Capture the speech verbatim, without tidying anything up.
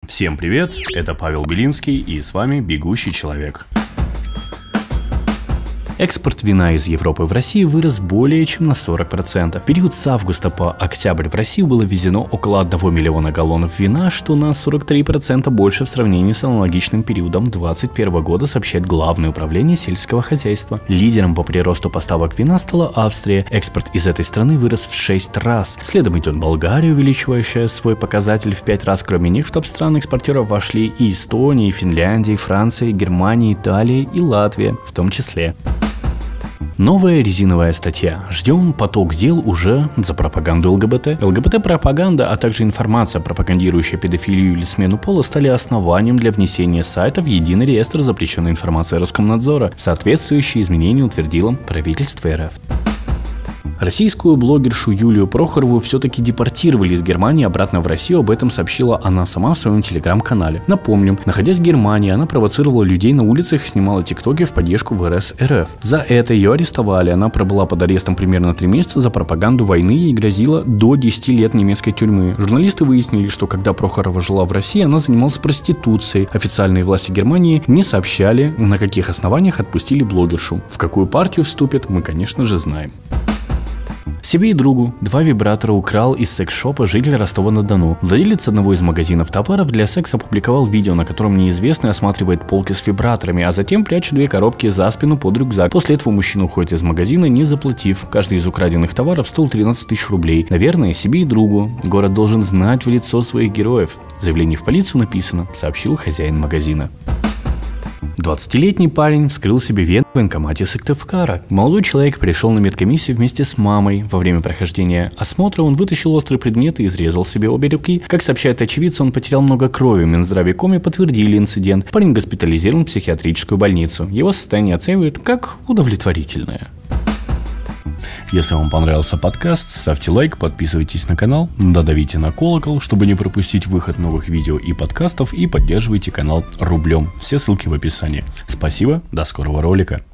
Всем привет, это Павел Белинский и с вами Бегущий человек. Экспорт вина из Европы в Россию вырос более чем на сорок процентов. В период с августа по октябрь в Россию было ввезено около одного миллиона галлонов вина, что на сорок три процента больше в сравнении с аналогичным периодом две тысячи двадцать первого года, сообщает Главное управление сельского хозяйства. Лидером по приросту поставок вина стала Австрия. Экспорт из этой страны вырос в шесть раз. Следом идет Болгария, увеличивающая свой показатель в пять раз. Кроме них в топ-стран экспортеров вошли и Эстония, и Финляндия, и Франция, Германия, Италия и Латвия в том числе. Новая резиновая статья. Ждем поток дел уже за пропаганду ЛГБТ. ЛГБТ-пропаганда, а также информация, пропагандирующая педофилию или смену пола, стали основанием для внесения сайта в единый реестр запрещенной информации Роскомнадзора. Соответствующие изменения утвердило правительство РФ. Российскую блогершу Юлию Прохорову все-таки депортировали из Германии обратно в Россию, об этом сообщила она сама в своем телеграм-канале. Напомним, находясь в Германии, она провоцировала людей на улицах и снимала тиктоки в поддержку ВРС РФ. За это ее арестовали, она пробыла под арестом примерно три месяца за пропаганду войны и грозила до десяти лет немецкой тюрьмы. Журналисты выяснили, что когда Прохорова жила в России, она занималась проституцией. Официальные власти Германии не сообщали, на каких основаниях отпустили блогершу. В какую партию вступит, мы, конечно же, знаем. Себе и другу два вибратора украл из секс-шопа житель Ростова-на-Дону. Владелец одного из магазинов товаров для секса опубликовал видео, на котором неизвестный осматривает полки с вибраторами, а затем прячет две коробки за спину под рюкзак. После этого мужчина уходит из магазина, не заплатив. Каждый из украденных товаров стоил тринадцать тысяч рублей. Наверное, себе и другу. Город должен знать в лицо своих героев. В заявлении в полицию написано, сообщил хозяин магазина. двадцатилетний парень вскрыл себе вену в военкомате Сыктывкара. Молодой человек пришел на медкомиссию вместе с мамой. Во время прохождения осмотра он вытащил острый предмет и изрезал себе обе руки. Как сообщает очевидцы, он потерял много крови. Минздрав и Коми подтвердили инцидент. Парень госпитализирован в психиатрическую больницу. Его состояние оценивают как удовлетворительное. Если вам понравился подкаст, ставьте лайк, подписывайтесь на канал, додавите на колокол, чтобы не пропустить выход новых видео и подкастов, и поддерживайте канал рублем. Все ссылки в описании. Спасибо, до скорого ролика.